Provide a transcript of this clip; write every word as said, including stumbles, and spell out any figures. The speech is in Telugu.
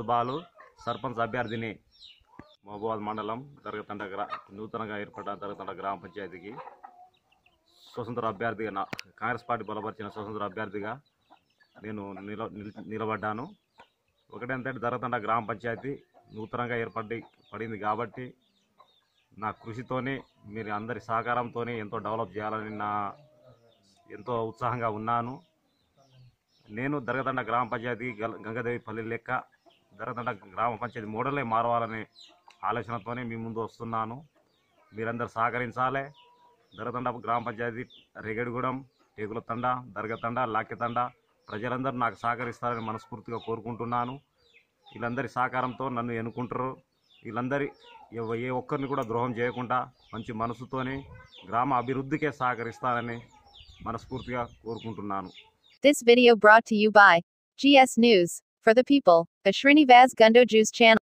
మధుబాలు సర్పంచ్ అభ్యర్థిని మహబూబాద్ మండలం దరగతండ గ్రా నూతనంగా ఏర్పడ్డ దరగతండ గ్రామ పంచాయతీకి స్వతంత్ర అభ్యర్థిగా నా కాంగ్రెస్ పార్టీ బలపరిచిన స్వతంత్ర అభ్యర్థిగా నేను నిల నిలబడ్డాను. ఒకటంటే దరగతండ గ్రామ పంచాయతీ నూతనంగా ఏర్పడి పడింది కాబట్టి నా కృషితోనే మీరు అందరి సహకారంతోనే ఎంతో డెవలప్ చేయాలని నా ఎంతో ఉత్సాహంగా ఉన్నాను. నేను దరగతండ గ్రామ పంచాయతీ గంగాదేవి పల్లి లెక్క దరగతండ గ్రామ పంచాయతీ మోడలే మారవాలనే ఆలోచనతోనే మీ ముందు వస్తున్నాను. మీరందరూ సహకరించాలి. దరగతండ గ్రామ పంచాయతీ రెగడిగూడెం, టేకులతండ, దరగతండ, లాక్యతండ ప్రజలందరూ నాకు సహకరిస్తారని మనస్ఫూర్తిగా కోరుకుంటున్నాను. వీళ్ళందరి సహకారంతో నన్ను ఎన్నుకుంటారు. వీళ్ళందరి ఏ ఒక్కరిని కూడా ద్రోహం చేయకుండా మంచి మనసుతోనే గ్రామ అభివృద్ధికే సహకరిస్తారని మనస్ఫూర్తిగా కోరుకుంటున్నాను. This video brought to you by G S News for the people, a Srinivas Gundoju's channel.